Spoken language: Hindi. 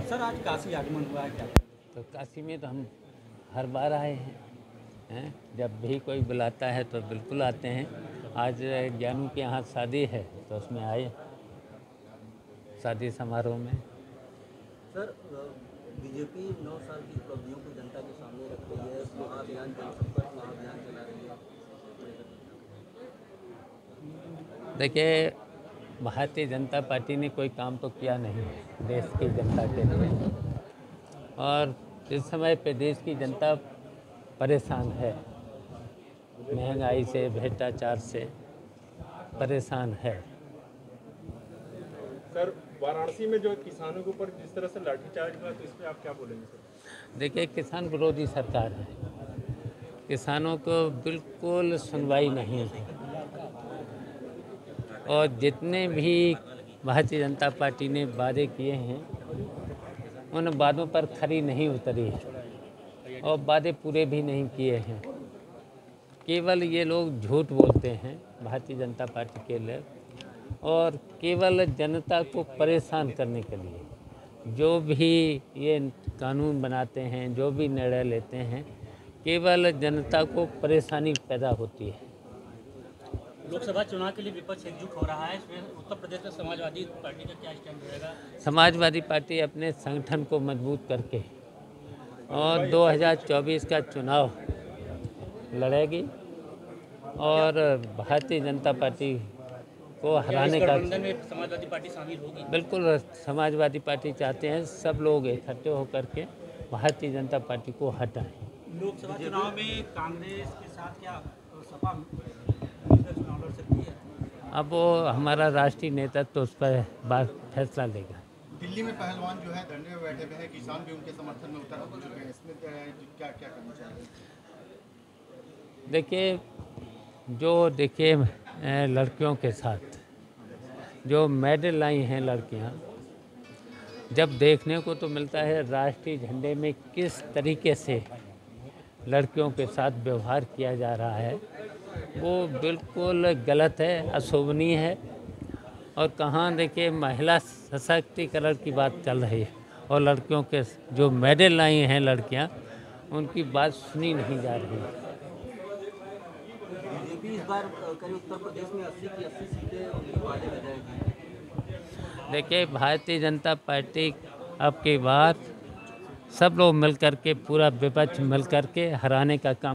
सर आज काशी आगमन हुआ है क्या? तो काशी में तो हम हर बार आए हैं जब भी कोई बुलाता है तो बिल्कुल आते हैं। आज ज्ञानू के यहाँ शादी है तो उसमें आए शादी समारोह में। सर बीजेपी 9 साल की उपलब्धियों को जनता के सामने रख रही है, महाअभियान जनसंपर्क महाअभियान चला रही है। देखिए, भारतीय जनता पार्टी ने कोई काम तो किया नहीं देश की जनता के लिए, और इस समय पे देश की जनता परेशान है, महंगाई से, भ्रष्टाचार से परेशान है। सर वाराणसी में जो किसानों के ऊपर जिस तरह से लाठीचार्ज हुआ, तो इस पर आप क्या बोलेंगे सर? देखिए, किसान विरोधी सरकार है, किसानों को बिल्कुल सुनवाई नहीं है, और जितने भी भारतीय जनता पार्टी ने वादे किए हैं उन वादों पर खरी नहीं उतरी है, और वादे पूरे भी नहीं किए हैं। केवल ये लोग झूठ बोलते हैं भारतीय जनता पार्टी के लिए, और केवल जनता को परेशान करने के लिए जो भी ये कानून बनाते हैं, जो भी निर्णय लेते हैं, केवल जनता को परेशानी पैदा होती है। लोकसभा चुनाव के लिए विपक्ष एकजुट हो रहा है, इसमें उत्तर प्रदेश में समाजवादी पार्टी का क्या स्टैंड रहेगा? समाजवादी पार्टी अपने संगठन को मजबूत करके और 2024 का चुनाव लड़ेगी, और भारतीय जनता पार्टी को हराने का समाजवादी पार्टी शामिल होगी? बिल्कुल, समाजवादी पार्टी चाहते हैं सब लोग इकट्ठे होकर के भारतीय जनता पार्टी को हटाएं। लोकसभा चुनाव में कांग्रेस के साथ क्या सपा चुनाव लड़ सकती है? अब वो हमारा राष्ट्रीय नेतृत्व तो उस पर बात फैसला लेगा। दिल्ली में पहलवान जो है धरने में बैठे हुए हैं, किसान भी उनके समर्थन में उतर चुके हैं, इसमें क्या क्या करना चाहिए? देखिए लड़कियों के साथ जो मेडल लाई हैं लड़कियां, जब देखने को तो मिलता है राष्ट्रीय झंडे में किस तरीके से लड़कियों के साथ व्यवहार किया जा रहा है, वो बिल्कुल गलत है, अशोभनीय है। और कहाँ देखिए महिला सशक्तिकरण की बात चल रही है, और लड़कियों के जो मेडल लाई हैं लड़कियां, उनकी बात सुनी नहीं जा रही है। बीजेपी इस बार करीब उत्तर प्रदेश में 80 की 80 सीटें उनके वादे में जाएगी। देखिए, भारतीय जनता पार्टी अब की बार सब लोग मिल कर के, पूरा विपक्ष मिल कर के हराने का काम